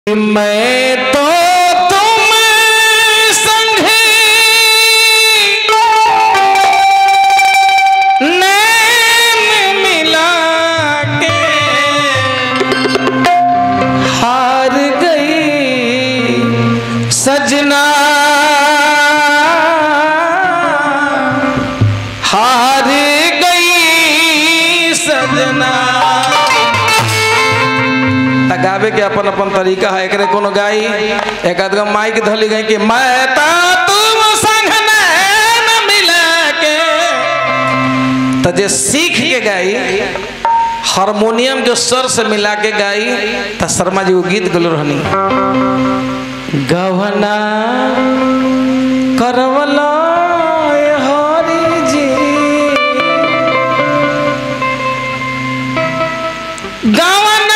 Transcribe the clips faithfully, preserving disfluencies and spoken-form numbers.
मैं तो तुम संगे नैन मिला के हार गई सजना, हार गई सजना। गावे के अपन अपन तरीका है, एकरे कोनो गाई एक आध माइक धली गई कि मैं ता तुम संग नैन मिला के, तो जे सीख के गाई हारमोनियम के स्वर से मिला के गाई तो शर्मा जी वो गीत गलो रहनी गवना करवला हरि जी गवना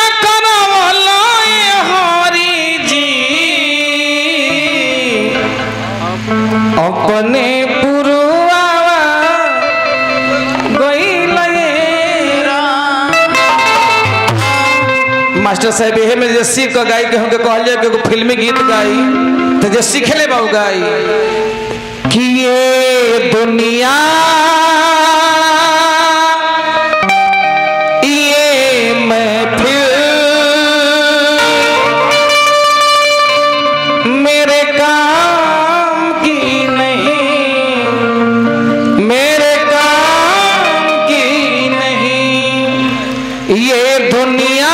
अपने पुरुआवा मास्टर साहब ये में जे सीख के गाई के हमके कहलिए कि एगो फिल्मी गीत गाई तो जे सीखले बाऊ गाई कि ये दुनिया ये महफिल मेरे काम की नहीं, मेरे काम की नहीं, ये दुनिया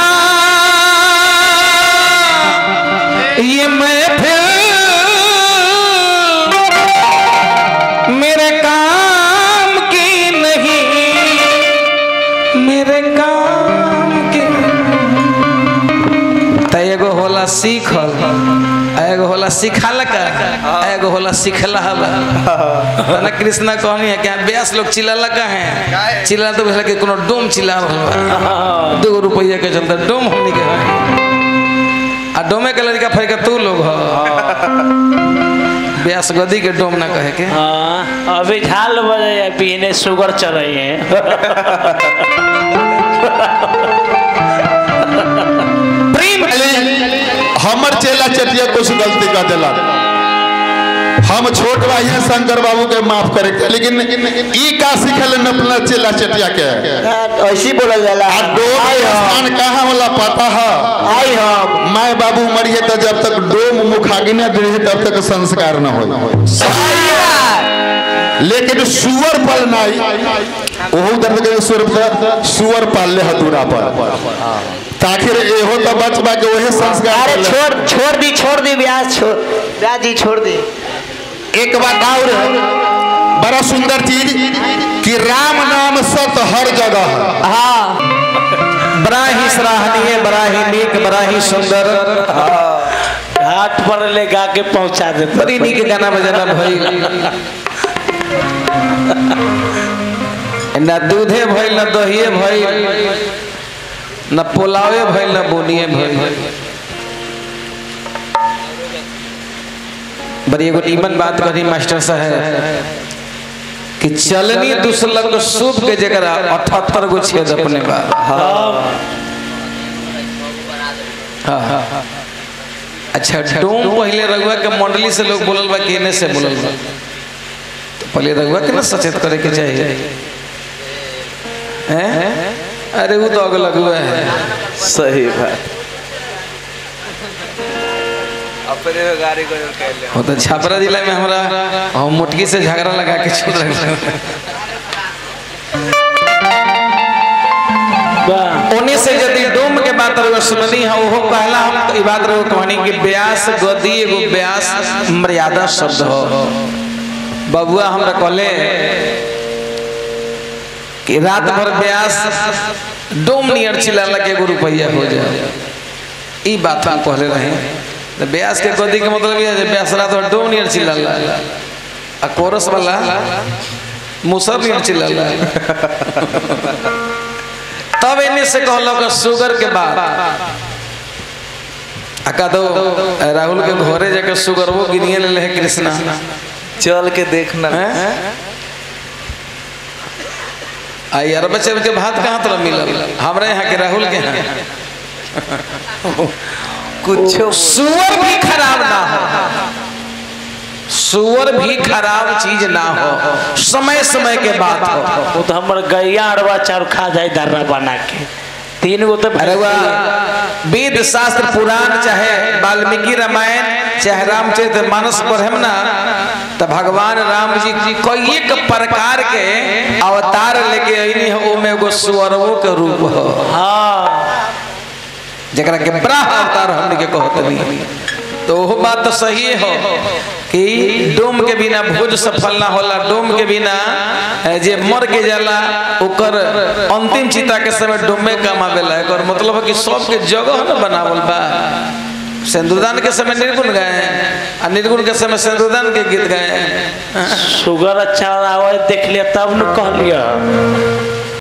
ये महफिल मेरे काम की नहीं, मेरे काम की। तो एगो होला सीखल, एगो होला सिखाला का, एगो होला सिखला हवा। ना कृष्णा कहनी है क्या ब्यास लोग चिल्लाला का है, चिल्ला तो बोला कि कोनो डोम चिल्ला दो रुपया के चलता डोम हमनी के है आ डोमे के लड़का फेंक तू लोग हो ब्यास गदी के डोम ना कहे के। हाँ अभी झाल बजे पीने शुगर चल रही है। हमर चेला चटिया कुछ गलती कर दिला, हम छोट भाई हैं शंकर बाबू के माफ करे के, लेकिन ई का सिखल न अपना चेला चटिया के ऐसी बोला जाला डोम स्थान कहाँ होला पता है आई हम मैं बाबू मरिए तो जब तक डोम मुखागी न दे तब तक संस्कार न हो। लेकिन सुअर पल नहीं ओहू दर्द के सुअर सुअर पाल ले हतूरा पर ताखिर एहो तो बचबा के वही संस्कार। अरे छोड़ छोड़ दी छोड़ दी ब्यास छोड़ ब्यास जी छोड़ दी। एक बात और बड़ा सुंदर चीज कि राम नाम सत हर जगह। हाँ बड़ा ही सराहनीय, बड़ा ही नीक, बड़ा ही सुंदर घाट पर ले गा के पहुंचा देते। बड़ी नीक गाना बजाना भइल, ना दूधे भइल ना दहिए भइल ना पुलावे भइल ना बोनिए भइल। बड़ी एगो नीमन बात कही मास्टर साहब कि चलनी दुसलंग सूप के जगह अठहत्तर गो छेद अपने बार। हाँ हाँ अच्छा डोम पहले रघुआ के मंडली से लोग बोलल बा कि एने से बोलल बा, तो पहले रघुआ के ना सचेत करे के चाहिए हैं? अरे वो तो अगला हुआ है। सही बात अपने गाड़ी को कह ले वो तो छापरा जिला में हमारा हम मुटकी से झगड़ा लगा के छोड़ रहे उन्हीं से यदि डोम के बात रहो सुननी है वो पहला हम ई बात रहो कहानी कि ब्यास गदी एगो ब्यास मर्यादा शब्द हो। बबुआ हमरा कहले कि रात भर ब्यास डोम नियर चिल्लाला के एगो रुपया हो जाए, ई बात हम कहले रहे। तो ब्यास के गदी के मतलब ये है ब्यास रात भर डोम नियर चिल्लाला आ कोरस वाला मुसर नियर चिल्लाला। तब इन्हीं से कहलो कि शुगर के बाद अका दो राहुल के घरे जाके शुगर वो गिनिए ले ले कृष्णा चल के देखना आई यार बच्चे बच्चे भात कहाँ तो मिला हमारे यहाँ के राहुल के यहाँ कुछ सुअर भी खराब ना हो, सुअर भी खराब चीज ना हो, समय समय के बात हो। वो तो हमारे गैया अरवा चार खा जाए दर्रा बना के तीन गो तो अरे वाह, वेद शास्त्र पुराण चाहे वाल्मीकि रामायण चाहे रामचरित मानस पढ़े ना तो भगवान राम जी कई एक प्रकार के अवतार लेके अइनी हो, ओमे एगो सुअरवो के रूप हो। हाँ जरा के बड़ा अवतार हमने के कहते नहीं, तो वो बात तो सही हो कि डोम के बिना भोज सफल ना होला, डोम के बिना जे मर के जाला ओकर अंतिम चिता के समय डोमे काम आवेला। एकर मतलब है कि सब के जगह न बनावल बा। सिंदूरदान के समय निर्गुण गाए और निर्गुण के समय सिंदूरदान के गीत गाए। शुगर अच्छा आवाज देख लिया तब न कह लिया।